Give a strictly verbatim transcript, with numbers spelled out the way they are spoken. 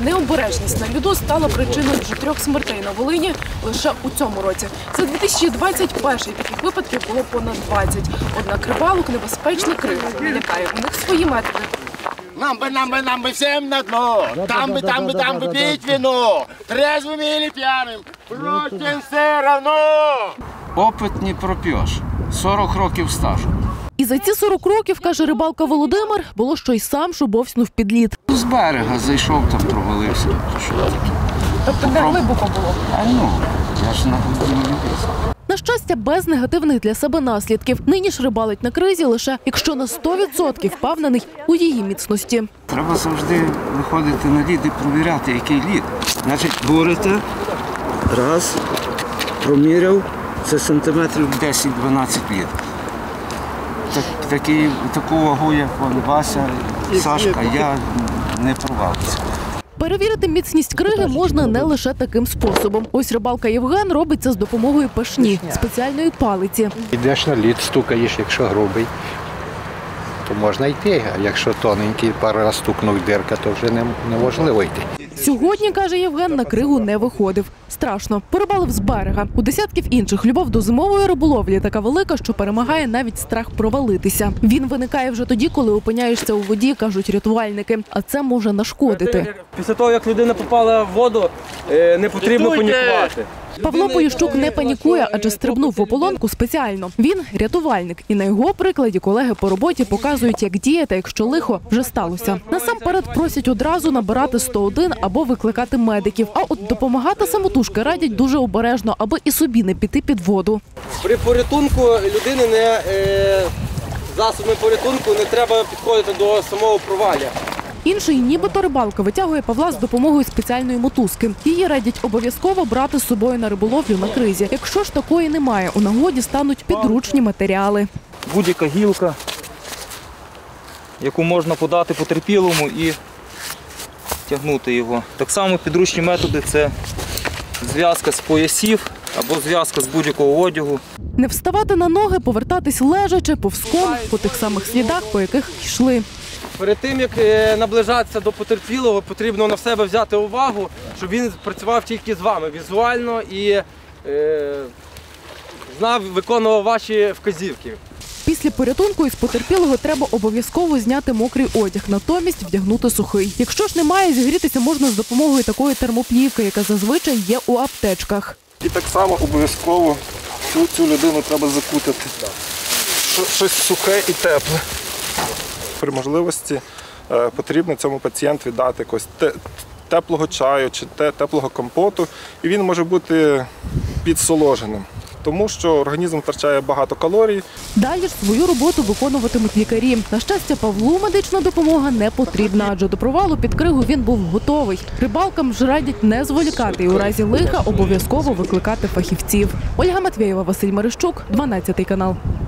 необережність на льоду стала причиною вже трьох смертей на Волині лише у цьому році. За дві тисячі двадцять перший таких випадків було понад двадцять. Однак рибалок небезпечний криг не лякає. У них свої методи. Нам би, нам би, нам би всім на дно. Там би, там би, там би піть віно. Трезвим или п'яним. Впрочем, все равно. Опит не проп'єш. сорок років стажу. І за ці сорок років, каже рибалка Володимир, було, що й сам шубовснув під лід. З берега зайшов, там провалився. Що таке? Тобто не глибоко було? А ну, я ж на глибину не писав. На щастя, без негативних для себе наслідків. Нині ж рибалить на кризі лише, якщо на сто відсотків впевнений у її міцності. Треба завжди виходити на лід і провіряти, який лід. Значить, бурите, раз, проміряв, це сантиметрів десять-дванадцять лід. Так, такі, таку вагу, як вон Вася, Сашка, я не провалився. Перевірити міцність криги можна не лише таким способом. Ось рибалка Євген робить це з допомогою пашні, спеціальної палиці. Йдеш на лід, стукаєш, якщо грубий, то можна йти, а якщо тоненький, пару раз стукнув дирка, то вже неможливо йти. Сьогодні, каже Євген, на кригу не виходив. Страшно. Порибалив з берега. У десятків інших любов до зимової риболовлі така велика, що перемагає навіть страх провалитися. Він виникає вже тоді, коли опиняєшся у воді, кажуть рятувальники. А це може нашкодити. Після того, як людина попала в воду, не потрібно панікувати. Павло Поющук не панікує, адже стрибнув в ополонку спеціально. Він рятувальник. І на його прикладі колеги по роботі показують, як діяти, якщо лихо вже сталося. Насамперед просять одразу набирати сто один або викликати медиків. А от допомагати самотужки радять дуже обережно, аби і собі не піти під воду. При порятунку людини не е, засобами порятунку не треба підходити до самого провалля. Інший, нібито рибалка, витягує Павла з допомогою спеціальної мотузки. Її радять обов'язково брати з собою на риболовлю на кризі. Якщо ж такої немає, у нагоді стануть підручні матеріали. Будь-яка гілка, яку можна подати потерпілому і тягнути його. Так само підручні методи – це зв'язка з поясів або зв'язка з будь-якого одягу. Не вставати на ноги, повертатись лежачи, повзком, по тих самих слідах, по яких йшли. Перед тим, як наближатися до потерпілого, потрібно на себе взяти увагу, щоб він працював тільки з вами візуально і е, знав, виконував ваші вказівки. Після порятунку із потерпілого треба обов'язково зняти мокрий одяг, натомість вдягнути сухий. Якщо ж немає, зігрітися можна з допомогою такої термоплівки, яка зазвичай є у аптечках. І так само обов'язково цю, цю людину треба закутати. Щось сухе і тепле. При можливості е, потрібно цьому пацієнту віддати якось те, теплого чаю чи те, теплого компоту, і він може бути підсоложеним, тому що організм втрачає багато калорій. Далі ж свою роботу виконуватимуть лікарі. На щастя, Павлу медична допомога не потрібна, адже до провалу під кригу він був готовий. Рибалкам ж радять не зволікати і у разі лиха обов'язково викликати фахівців. Ольга Матвєєва, Василь Марищук, дванадцятий канал.